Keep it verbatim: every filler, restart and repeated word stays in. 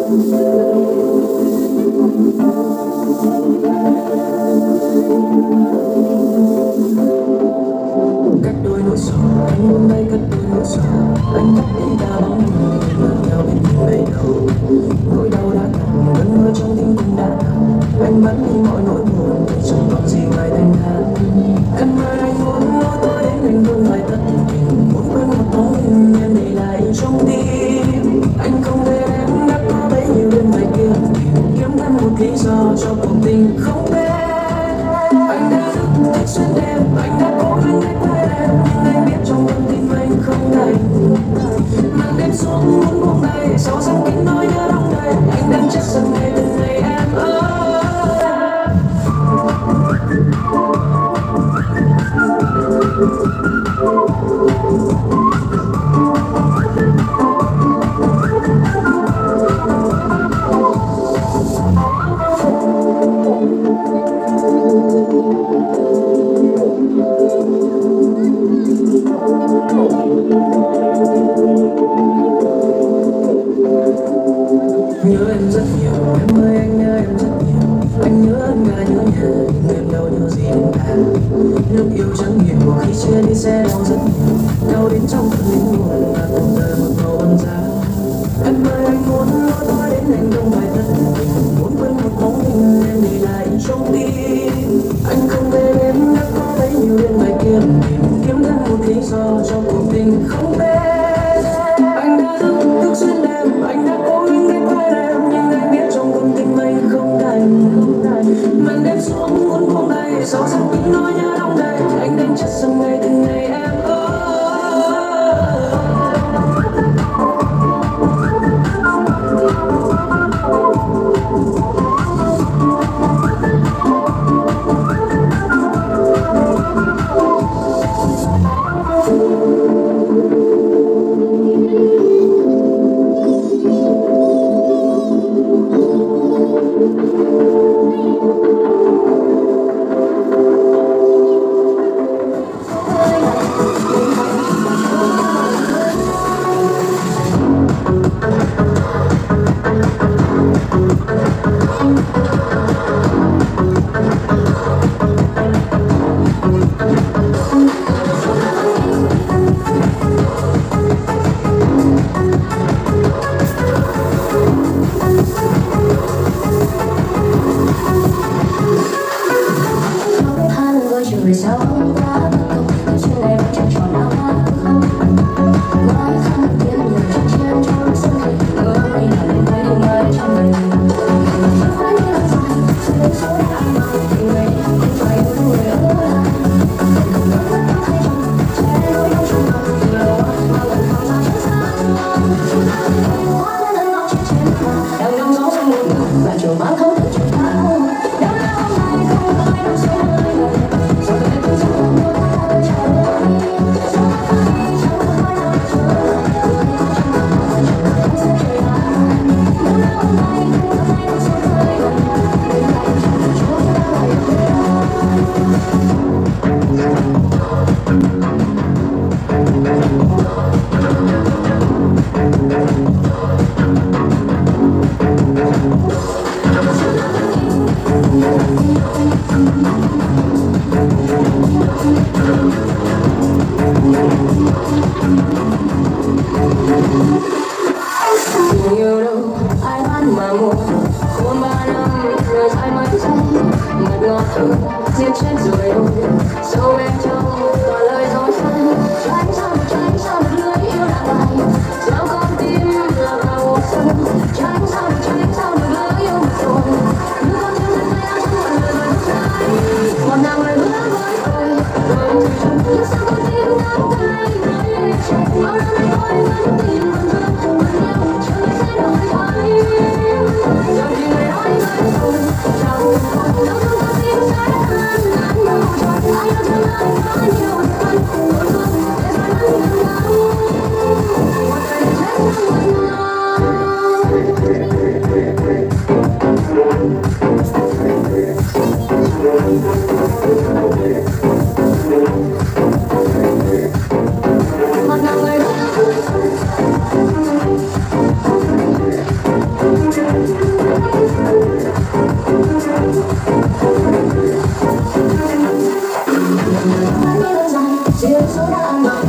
Cách đôi nỗi sầu anh hôm nay cất đôi nỗi sầu, anh cất đi ta bóng người ngỡ nhau bên những bể đầu. Nỗi đau đã nằm cơn mưa trong tim cũng đã nằm, anh mất đi mọi nỗi buồn chẳng còn gì ngoài thanh thản. Cơn mưa anh muốn lối tối đến anh không phải tất tình, muốn quên một bóng hình em để lại trong tim. Anh không thể em đã có bấy nhiêu đêm ngày kia tìm kiếm thêm một lý do cho cuộc tình không bên. Anh đã thức thức xuyên đêm, anh đã cố gắng để quên em, nhưng anh biết trong con tim anh không đành. Màn đêm xuống muốn buông tay, sâu sắc kín nỗi nhớ đong đầy, anh đang chết dần ngày từng ngày em ơi. Nhớ em rất nhiều, em ơi anh nhớ em rất nhiều. Anh nhớ em cả nhớ nhà, nhưng em đâu nhớ gì đến ta. Nước yêu chẳng nhiều, khi chia đi sẽ đau rất nhiều. Đau đến trong cơn lính buồn, và từng giờ một màu băng giá. Em ơi anh muốn lối tối đến anh không phải tất tình, muốn quên một bóng hình em để lại trong tim. Anh không thể em đã có bấy nhiêu đêm ngày kia tìm kiếm thêm một lý do cho cuộc tình không bên. Anh đã thức thức xuyên đêm, anh đã cố gắng để quên em, nhưng anh biết trong con tim anh không đành. Màn đêm xuống muốn buông tay, sâu sắc những nỗi nhớ đong đầy, anh đang chết dần ngày từng ngày em ơi. Người sao không quá bất công, trên này vẫn chẳng tròn áo hoa không. Nói không biết nhiều chuyện trên trong sân khấu, ngỡ đây là lên thấy điều mai trong mình. Không phải như là dài, đến số đã mang tình ngày, không phải một người ở lại. Không ngờ vẫn có thấy trong, che đôi đau trong lòng, từ lâu mà vẫn không sao chết xa. Hóa ra lần ngọc trên trên hoa, đang nắm gió trong mùa mưa, và chiều mang thấu từ chúng ta. Đâu là hôm nay không có ai đâu sẽ nơi này. Nhiều đâu ai bán mà mua, khôn ba năm rồi dài mấy giây, mật ngọt thơm diệt chết rồi đâu. Sâu bên trong toàn lời dối sai, tránh sao được tránh sao được lưới yêu đã bài, sao con tim là vào hồ sâu, tránh sao được tránh sao được lưới yêu một rồi. Như con tim lên tay áo trong mọi lời nói sai, một nàng lời hứa với tôi, rồi từ trong nhưng sao con tim nắm tay nói lên trời. Bao năm nay tôi vẫn tin vẫn thương vẫn yêu, chưa biết sẽ đổi thay. Giờ thì người nói với tôi, chẳng còn đâu trong con tim sẽ tan nát nhau rồi. Ai yêu thương anh có nhiều hơn, buồn thương để rồi vẫn gần nhau. Một đời để chết trong một nhau. Một nàng người าง